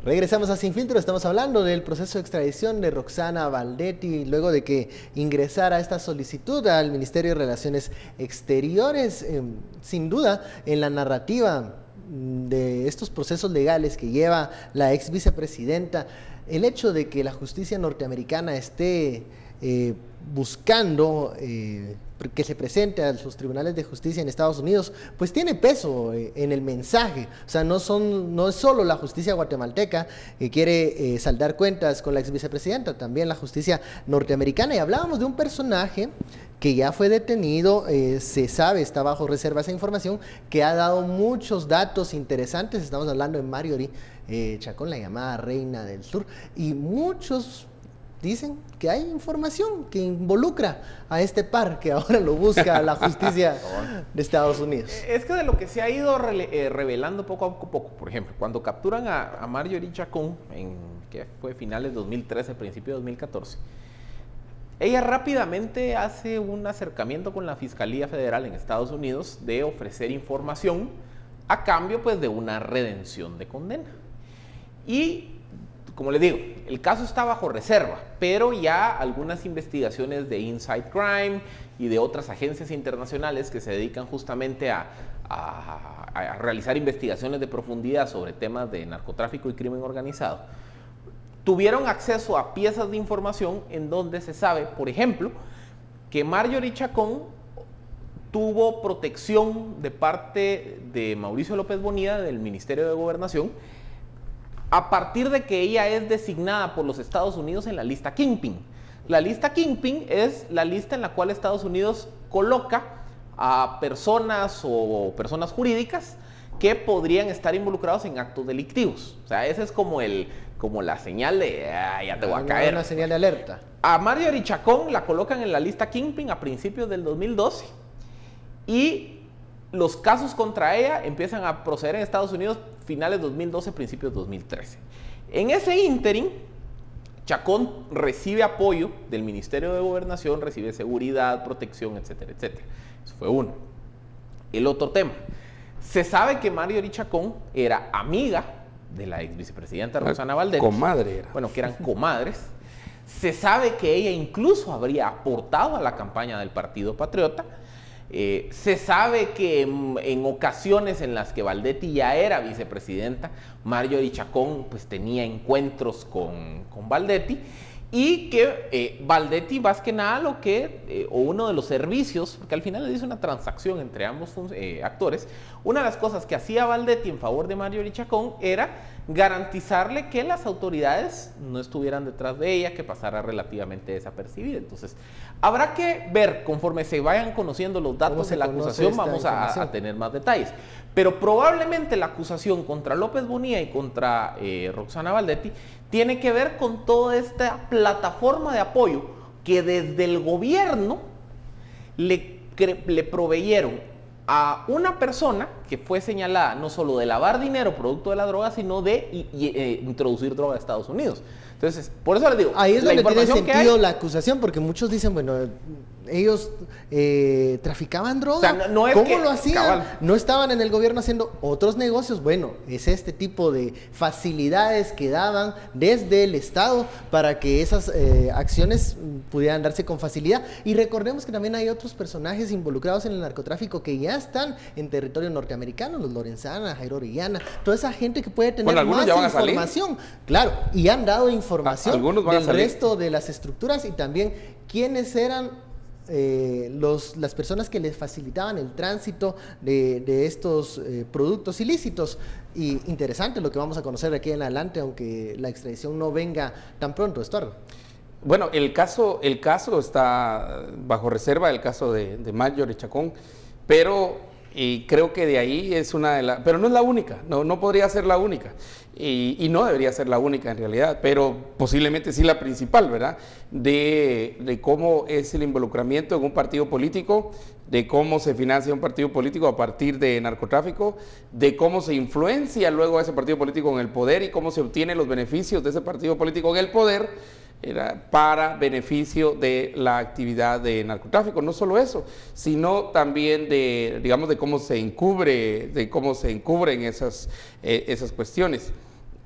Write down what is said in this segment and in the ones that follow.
Regresamos a Sin Filtro, estamos hablando del proceso de extradición de Roxana Baldetti, luego de que ingresara esta solicitud al Ministerio de Relaciones Exteriores. Sin duda, en la narrativa de estos procesos legales que lleva la ex vicepresidenta, el hecho de que la justicia norteamericana esté buscando que se presente a los tribunales de justicia en Estados Unidos, pues tiene peso en el mensaje. O sea, no es solo la justicia guatemalteca que quiere saldar cuentas con la ex vicepresidenta, también la justicia norteamericana. Y hablábamos de un personaje que ya fue detenido, se sabe, está bajo reserva esa información, que ha dado muchos datos interesantes. Estamos hablando de Marjorie Chacón, la llamada Reina del Sur, y muchos dicen que hay información que involucra a este par que ahora lo busca la justicia de Estados Unidos. Es que de lo que se ha ido revelando poco a poco, por ejemplo, cuando capturan a Marjorie Chacón, que fue finales de 2013, principio de 2014, ella rápidamente hace un acercamiento con la Fiscalía Federal en Estados Unidos de ofrecer información a cambio, pues, de una redención de condena. Y como les digo, el caso está bajo reserva, pero ya algunas investigaciones de Inside Crime y de otras agencias internacionales que se dedican justamente a realizar investigaciones de profundidad sobre temas de narcotráfico y crimen organizado, tuvieron acceso a piezas de información en donde se sabe, por ejemplo, que Marjorie Chacón tuvo protección de parte de Mauricio López Bonilla del Ministerio de Gobernación a partir de que ella es designada por los Estados Unidos en la lista Kingpin. La lista Kingpin es la lista en la cual Estados Unidos coloca a personas o personas jurídicas que podrían estar involucrados en actos delictivos. O sea, esa es como la señal de ya te voy a caer. Una señal de alerta. A Marjorie Chacón la colocan en la lista Kingpin a principios del 2012 y los casos contra ella empiezan a proceder en Estados Unidos finales 2012, principios 2013. En ese ínterin, Chacón recibe apoyo del Ministerio de Gobernación, recibe seguridad, protección, etcétera, etcétera. Eso fue uno. El otro tema. Se sabe que Marjorie Chacón era amiga de la ex vicepresidenta Roxana Baldetti. Comadre era. Bueno, que eran comadres. Se sabe que ella incluso habría aportado a la campaña del Partido Patriota. Se sabe que en ocasiones en las que Baldetti ya era vicepresidenta, Marjorie Chacón pues tenía encuentros con Baldetti, y que Baldetti más que nada o uno de los servicios, porque al final le dice una transacción entre ambos actores, una de las cosas que hacía Baldetti en favor de Marjorie Chacón era garantizarle que las autoridades no estuvieran detrás de ella, que pasara relativamente desapercibida. Entonces, habrá que ver, conforme se vayan conociendo los datos de la acusación, vamos a tener más detalles. Pero probablemente la acusación contra López Bonilla y contra Roxana Baldetti tiene que ver con toda esta plataforma de apoyo que desde el gobierno le proveyeron a una persona que fue señalada no solo de lavar dinero producto de la droga, sino de introducir droga a Estados Unidos. Entonces, por eso les digo, ahí es donde tiene sentido la acusación, porque muchos dicen, bueno, ellos traficaban droga. O sea, no es ¿Cómo lo hacían? Cabal. No estaban en el gobierno haciendo otros negocios. Bueno, es este tipo de facilidades que daban desde el Estado para que esas acciones pudieran darse con facilidad. Y recordemos que también hay otros personajes involucrados en el narcotráfico que ya están en territorio norteamericano, los Lorenzana, Jairo Orellana, toda esa gente que puede tener más información. Claro, y han dado información del resto de las estructuras y también quiénes eran las personas que les facilitaban el tránsito de estos productos ilícitos. Y interesante lo que vamos a conocer de aquí en adelante, aunque la extradición no venga tan pronto, Estuardo. Bueno, el caso está bajo reserva, el caso de Marjorie Chacón, pero creo que de ahí es una de las... Pero no es la única, no podría ser la única. Y no debería ser la única en realidad, pero posiblemente sí la principal, ¿verdad? De cómo es el involucramiento en un partido político, de cómo se financia un partido político a partir de narcotráfico, de cómo se influencia luego a ese partido político en el poder y cómo se obtienen los beneficios de ese partido político en el poder, para beneficio de la actividad de narcotráfico. No solo eso, sino también de cómo se encubren esas cuestiones.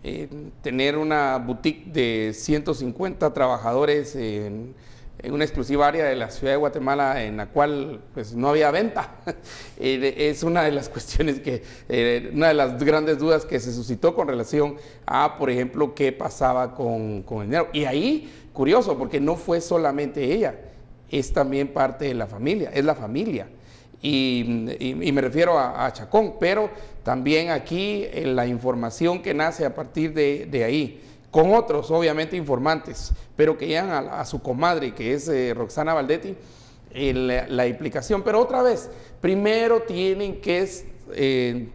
tener una boutique de 150 trabajadores en una exclusiva área de la ciudad de Guatemala en la cual pues no había venta. Es una de las cuestiones una de las grandes dudas que se suscitó con relación a, por ejemplo, qué pasaba con el dinero. Y ahí, curioso, porque no fue solamente ella, es también parte de la familia, es la familia. Y me refiero a Chacón, pero también aquí la información que nace a partir de ahí, con otros, obviamente, informantes, pero que llegan a su comadre, que es Roxana Valdetti, la implicación. Pero otra vez, primero tienen que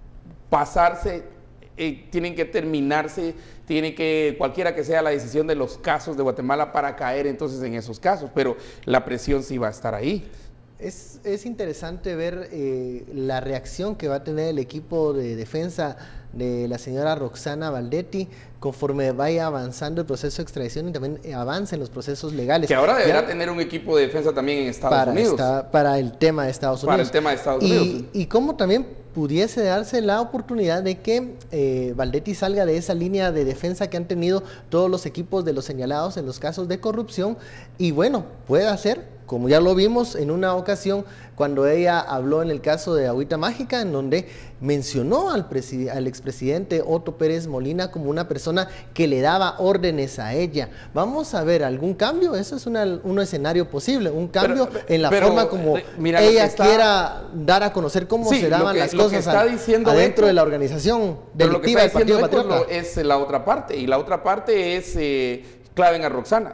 pasarse, tienen que terminarse, cualquiera que sea la decisión de los casos de Guatemala para caer entonces en esos casos, pero la presión sí va a estar ahí. Es interesante ver la reacción que va a tener el equipo de defensa de la señora Roxana Valdetti conforme vaya avanzando el proceso de extradición y también avancen los procesos legales. Que ahora deberá tener un equipo de defensa también en Estados Unidos. Para el tema de Estados Unidos. Para el tema de Estados Unidos. Y cómo también pudiese darse la oportunidad de que Valdetti salga de esa línea de defensa que han tenido todos los equipos de los señalados en los casos de corrupción y bueno, pueda ser, como ya lo vimos en una ocasión cuando ella habló en el caso de Agüita Mágica, en donde mencionó al expresidente Otto Pérez Molina como una persona que le daba órdenes a ella. Vamos a ver algún cambio, eso es un escenario posible, un cambio en la forma como ella quiera dar a conocer cómo se daban las cosas adentro de la organización delictiva del Partido Patriota. Es la otra parte, y la otra parte es claven a Roxana.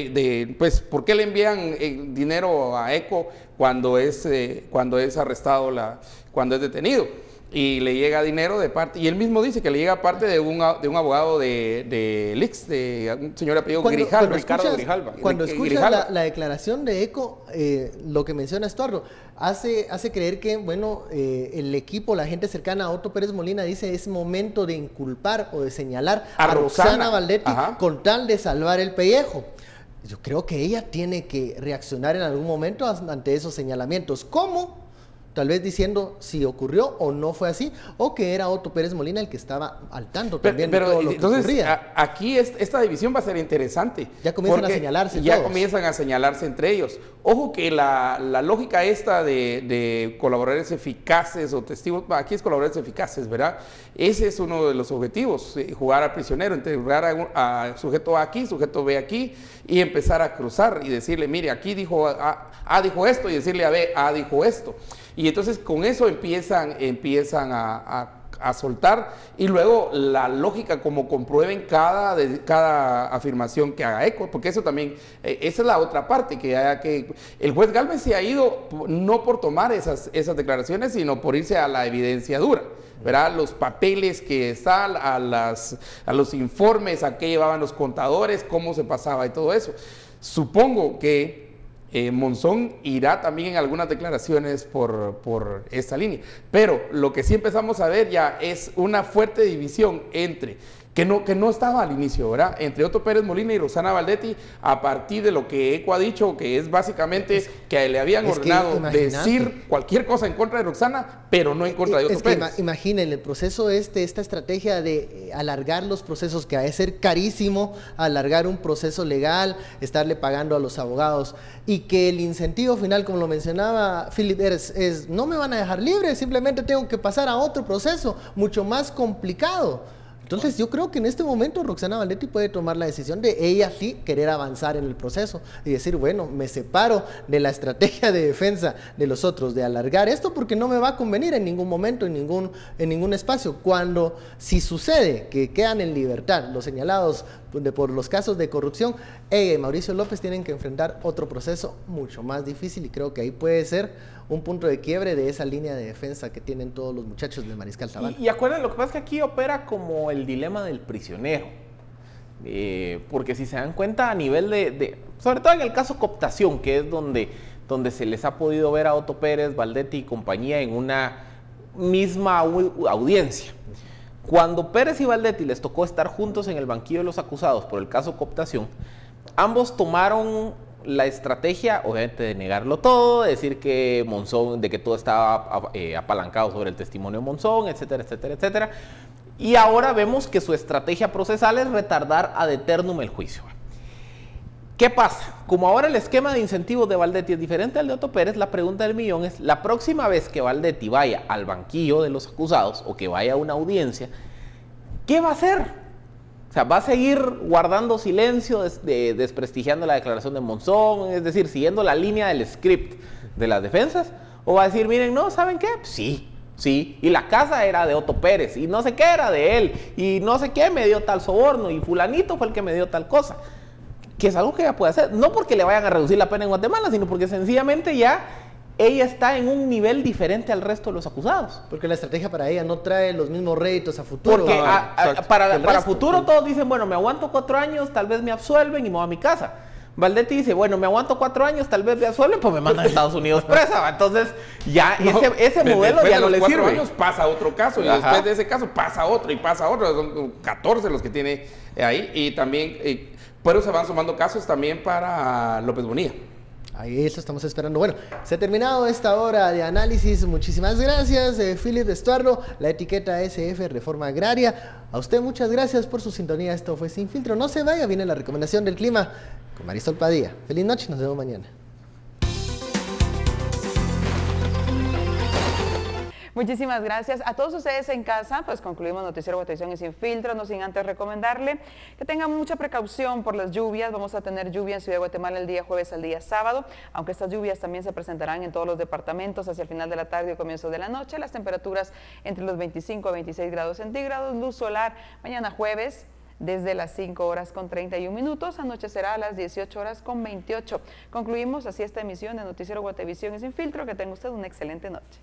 Pues, ¿por qué le envían dinero a ECO cuando es arrestado, cuando es detenido? Y le llega dinero de parte, y él mismo dice que le llega parte de un abogado de Lix, de un señor apellido Grijalva, Ricardo Grijalva. Cuando escuchas la declaración de ECO, lo que menciona Estuardo, hace creer que, bueno, el equipo, la gente cercana a Otto Pérez Molina dice es momento de inculpar o de señalar a Roxana Valdetti con tal de salvar el pellejo. Yo creo que ella tiene que reaccionar en algún momento ante esos señalamientos. ¿Cómo? Tal vez diciendo si ocurrió o no fue así, o que era Otto Pérez Molina el que estaba al tanto también de todo lo que ocurría. Aquí esta división va a ser interesante. Ya comienzan a señalarse ya comienzan a señalarse entre ellos. Ojo que la lógica esta de colaboradores eficaces o testigos, aquí es colaboradores eficaces, ¿verdad? Ese es uno de los objetivos, jugar al prisionero, interrogar a sujeto A aquí, sujeto B aquí, y empezar a cruzar y decirle, mire, aquí dijo A dijo esto, y decirle a B, A dijo esto. Y entonces con eso empiezan a soltar, y luego la lógica como comprueben cada afirmación que haga ECO, porque eso también, esa es la otra parte, que el juez Galvez se ha ido no por tomar esas declaraciones, sino por irse a la evidencia dura, ¿verdad? Los papeles que están, a los informes, a qué llevaban los contadores, cómo se pasaba y todo eso. Supongo que Monzón irá también en algunas declaraciones por esta línea, pero lo que sí empezamos a ver ya es una fuerte división que no estaba al inicio, ¿verdad? Entre Otto Pérez Molina y Roxana Valdetti, a partir de lo que ECO ha dicho, que es básicamente que le habían ordenado decir cualquier cosa en contra de Roxana, pero no en contra de Otto Pérez. Imaginen el proceso esta estrategia de alargar los procesos, que ha de ser carísimo, alargar un proceso legal, estarle pagando a los abogados, y que el incentivo final, como lo mencionaba Philip, es no me van a dejar libre, simplemente tengo que pasar a otro proceso mucho más complicado. Entonces yo creo que en este momento Roxana Valdetti puede tomar la decisión de ella sí querer avanzar en el proceso y decir, bueno, me separo de la estrategia de defensa de los otros, de alargar esto porque no me va a convenir en ningún momento, en ningún espacio. Cuando, si sucede que quedan en libertad los señalados por los casos de corrupción, ella y Mauricio López tienen que enfrentar otro proceso mucho más difícil, y creo que ahí puede ser un punto de quiebre de esa línea de defensa que tienen todos los muchachos del Mariscal Zavala. Y acuérdense, lo que pasa es que aquí opera como el dilema del prisionero, porque si se dan cuenta a nivel sobre todo en el caso cooptación, que es donde se les ha podido ver a Otto Pérez, Valdetti y compañía en una misma audiencia. Cuando Pérez y Valdetti les tocó estar juntos en el banquillo de los acusados por el caso cooptación, ambos tomaron la estrategia, obviamente, de negarlo todo, de decir que Monzón, de que todo estaba apalancado sobre el testimonio de Monzón, etcétera, etcétera, etcétera. Y ahora vemos que su estrategia procesal es retardar ad eternum el juicio. ¿Qué pasa? Como ahora el esquema de incentivos de Valdetti es diferente al de Otto Pérez, la pregunta del millón es, la próxima vez que Valdetti vaya al banquillo de los acusados o que vaya a una audiencia, ¿qué va a hacer? O sea, ¿va a seguir guardando silencio, desprestigiando la declaración de Monzón, es decir, siguiendo la línea del script de las defensas? ¿O va a decir, miren, no, ¿saben qué? Sí, y la casa era de Otto Pérez, y no sé qué era de él, y no sé qué me dio tal soborno, y fulanito fue el que me dio tal cosa? Que es algo que ella puede hacer, no porque le vayan a reducir la pena en Guatemala, sino porque sencillamente ya ella está en un nivel diferente al resto de los acusados. Porque la estrategia para ella no trae los mismos réditos a futuro. Porque para futuro todos dicen, bueno, me aguanto 4 años, tal vez me absuelven y me voy a mi casa. Valdetti dice, bueno, me aguanto 4 años, tal vez me absuelven, pues me mandan a Estados Unidos presa. Entonces, ya ese modelo ya no le sirve. 4 años pasa otro caso, y después de ese caso pasa otro, y pasa otro. Son 14 los que tiene ahí, y también... pero se van sumando casos también para López Bonilla. Ahí eso estamos esperando. Bueno, se ha terminado esta hora de análisis. Muchísimas gracias, Philip Estuardo, la etiqueta SF Reforma Agraria. A usted muchas gracias por su sintonía. Esto fue Sin Filtro. No se vaya, viene la recomendación del clima con Marisol Padilla. Feliz noche, nos vemos mañana. Muchísimas gracias a todos ustedes en casa. Pues concluimos Noticiero Guatevisión y Sin Filtro, no sin antes recomendarle que tengan mucha precaución por las lluvias. Vamos a tener lluvia en Ciudad de Guatemala el día jueves al día sábado, aunque estas lluvias también se presentarán en todos los departamentos hacia el final de la tarde y comienzo de la noche. Las temperaturas entre los 25 a 26 grados centígrados, luz solar mañana jueves desde las 5 horas con 31 minutos, anochecerá a las 18 horas con 28. Concluimos así esta emisión de Noticiero Guatevisión y Sin Filtro. Que tenga usted una excelente noche.